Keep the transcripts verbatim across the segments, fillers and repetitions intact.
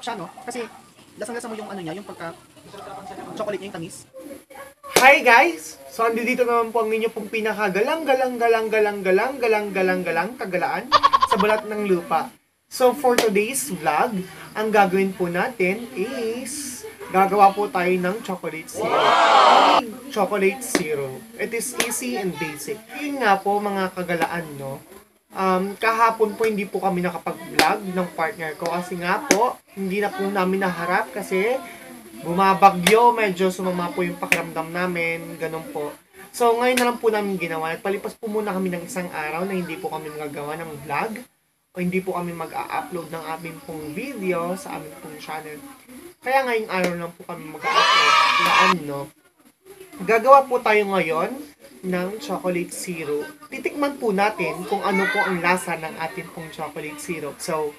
siya, no? Kasi lasang-lasa mo yung ano niya, yung pagka chocolate niya, yung tamis. Hi guys! So andito naman po ang inyo pong pinakagalang-galang-galang-galang-galang-galang-galang-galang kagalaan sa balat ng lupa. So for today's vlog, ang gagawin po natin is gagawa po tayo ng chocolate syrup. Chocolate syrup. It is easy and basic. Yun nga po mga kagalaan, no? Um, kahapon po hindi po kami nakapag-vlog ng partner ko kasi nga po, hindi na po namin naharap kasi bumabagyo, medyo sumama po yung pakiramdam namin, ganun po. So ngayon na lang po namin ginawa. Nagpalipas po muna kami ng isang araw na hindi po kami magagawa ng vlog o hindi po kami mag-a-upload ng aming pong video sa aming pong channel. Kaya ngayong araw lang po kami mag-a-upload na ano. Gagawa po tayo ngayon ng chocolate syrup. Titikman po natin kung ano po ang lasa ng ating pong chocolate syrup. So,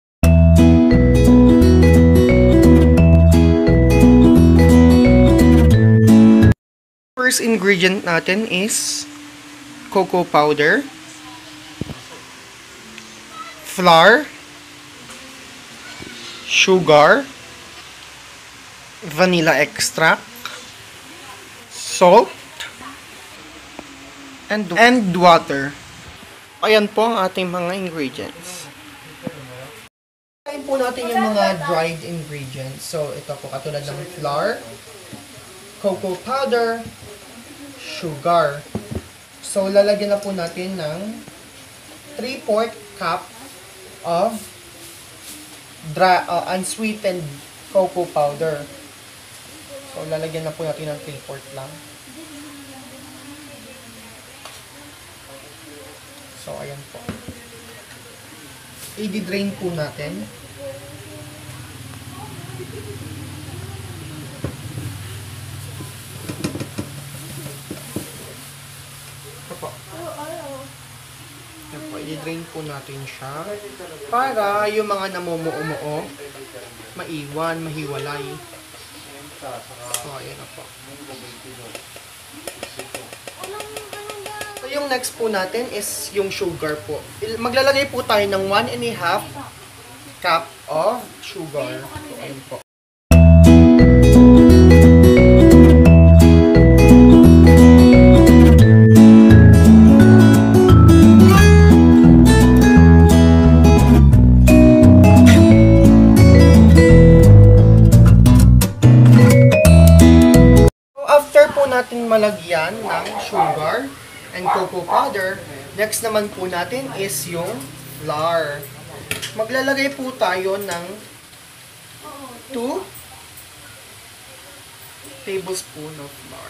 first ingredient natin is cocoa powder, flour, sugar, vanilla extract, salt, and, and water. Ayan po ang ating mga ingredients. Ayan po natin yung mga dried ingredients. So, ito po katulad ng flour, cocoa powder, sugar. So, lalagyan na po natin ng three fourths cup of dry, uh, unsweetened cocoa powder. So, lalagyan na po natin ng three fourths lang. So, ayan po. I-drain po natin. Ito po. Ayan po. I-drain po natin siya. Para yung mga namumuo-muo, maiwan, mahiwalay. So, ayan na po. So, yung next po natin is yung sugar po. Maglalagay po tayo ng one and a half cup of sugar. So, ayun po. So, after po natin malagyan ng sugar and cocoa powder, next naman po natin is yung flour. Maglalagay po tayo ng two tablespoon of flour.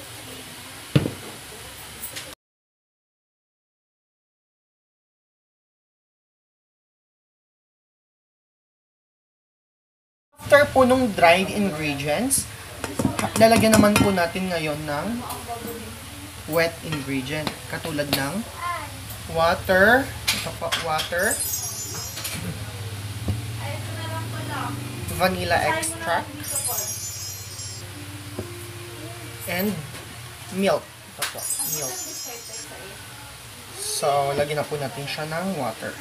After po nung dried ingredients, lalagyan naman po natin ngayon ng wet ingredient. Katulad ng water. Ito po, water. Vanilla extract. And milk. Ito po, milk. So, lagyan na po natin siya ng water.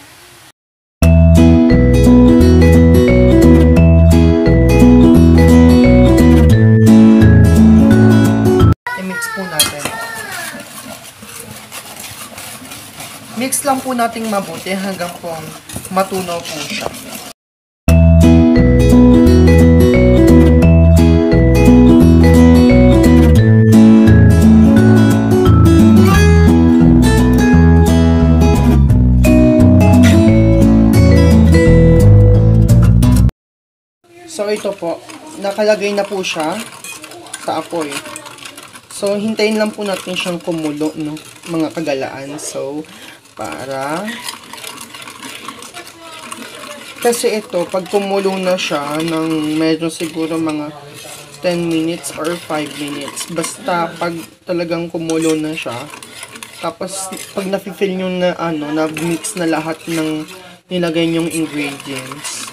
I-mix po natin. Mix lang po nating mabuti hanggang pong matunaw po siya. So ito po, nakalagay na po siya sa apoy. So hintayin lang po natin siyang kumulo, no, mga kagalaan. So para kasi ito, pag kumulong na siya ng medyo siguro mga ten minutes or five minutes, basta pag talagang kumulo na siya, tapos pag nafe-feel nyo na ano, na mix na lahat ng nilagay nyong ingredients,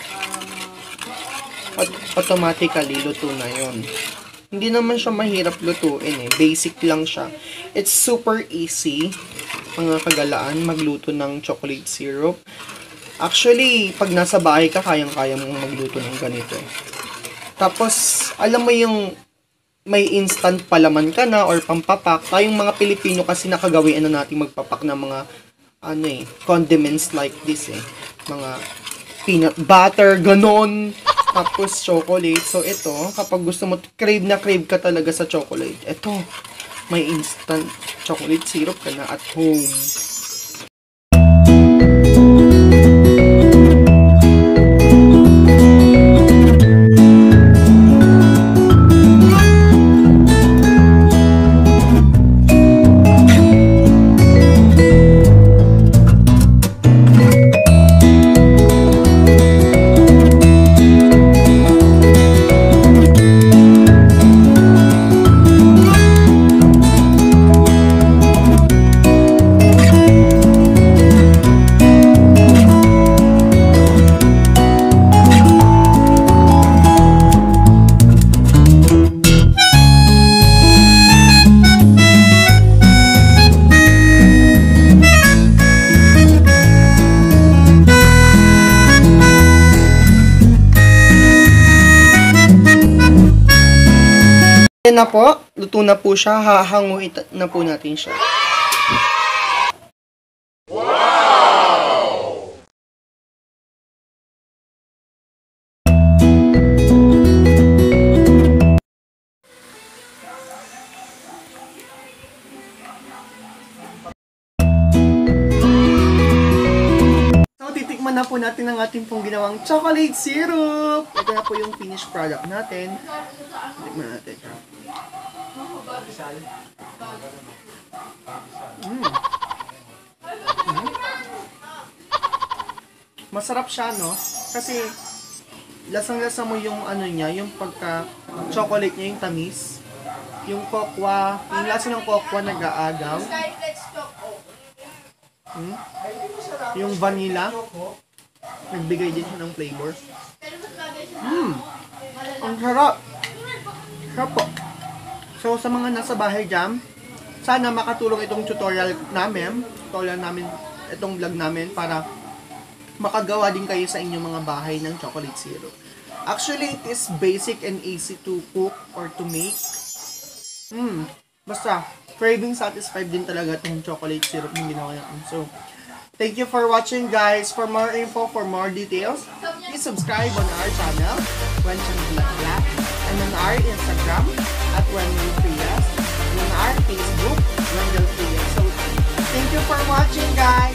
automatically luto na yon. Hindi naman siya mahirap lutuin eh. Basic lang siya. It's super easy, mga kagalaan, magluto ng chocolate syrup. Actually, pag nasa bahay ka, kayang-kaya mong magluto ng ganito. Tapos, alam mo yung may instant palaman ka na or pampapak. Tayong mga Pilipino kasi nakagawian na natin magpapak ng mga ano eh, condiments like this eh. Mga peanut butter, ganon. Tapos chocolate. So, ito, kapag gusto mo, crave na crave ka talaga sa chocolate. Ito, may instant chocolate syrup ka na at home. Yan na po, luto na po siya, hahanguin na po natin siya. Wow! So, titikman na po natin ang ating pong ginawang chocolate syrup. Ito na po yung finished product natin. Titikman natin. Mm. Mm. Masarap siya, no? Kasi lasang-lasa mo yung ano niya, yung pagka chocolate niya, yung tamis. Yung kokwa, yung lasa ng kokwa nag-aagaw. Mm. Yung vanilla, nagbigay din siya ng flavor. Mm. Ang sarap. Sarap po. So, sa mga nasa bahay dyan, sana makatulong itong tutorial namin, tutorial namin, itong vlog namin para makagawa din kayo sa inyong mga bahay ng chocolate syrup. Actually, it is basic and easy to cook or to make. Hmm, basta, craving satisfied din talaga itong chocolate syrup yung ginawa natin. So, thank you for watching, guys. For more info, for more details, please subscribe on our channel, Wenchang Black Black, and on our Instagram, at Wendell Frias, and on our Facebook, Wendell Frias. So, thank you for watching, guys.